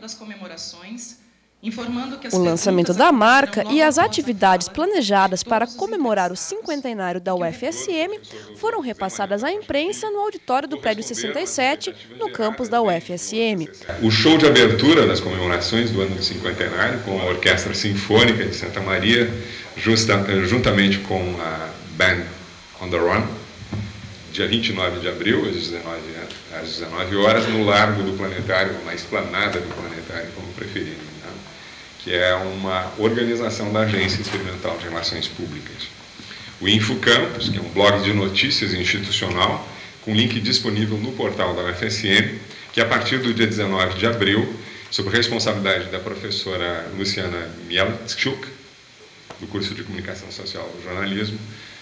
das comemorações, informando que o lançamento da marca e as atividades planejadas para comemorar o cinquentenário da UFSM foram repassadas à imprensa no auditório do Prédio 67, no campus da UFSM. O show de abertura das comemorações do ano do cinquentenário, com a Orquestra Sinfônica de Santa Maria, juntamente com a Band on the Run, dia 29 de abril, às 19 horas, no Largo do Planetário, na esplanada do Planetário, como preferirem, né? Que é uma organização da Agência Experimental de Relações Públicas. O InfoCampus, que é um blog de notícias institucional, com link disponível no portal da UFSM, que a partir do dia 19 de abril, sob responsabilidade da professora Luciana Mielczuk, do curso de Comunicação Social e Jornalismo,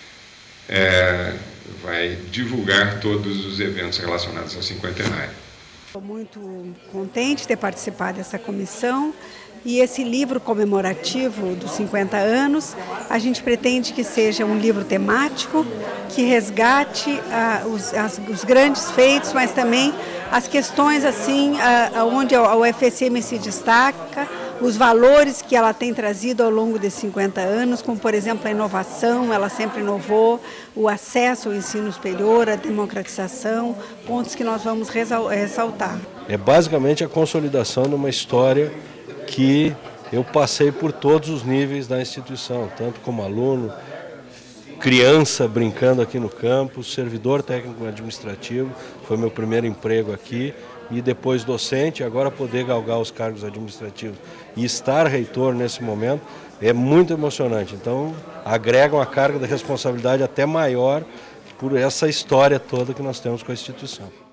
vai divulgar todos os eventos relacionados ao cinquentenário. Estou muito contente de ter participado dessa comissão e esse livro comemorativo dos 50 anos, a gente pretende que seja um livro temático, que resgate os grandes feitos, mas também as questões assim, onde a UFSM se destaca, os valores que ela tem trazido ao longo desses 50 anos, como, por exemplo, a inovação, ela sempre inovou, o acesso ao ensino superior, a democratização, pontos que nós vamos ressaltar. É basicamente a consolidação de uma história que eu passei por todos os níveis da instituição, tanto como aluno, criança brincando aqui no campus, servidor técnico administrativo, foi meu primeiro emprego aqui, e depois docente, agora poder galgar os cargos administrativos e estar reitor nesse momento é muito emocionante. Então, agrega uma carga de responsabilidade até maior por essa história toda que nós temos com a instituição.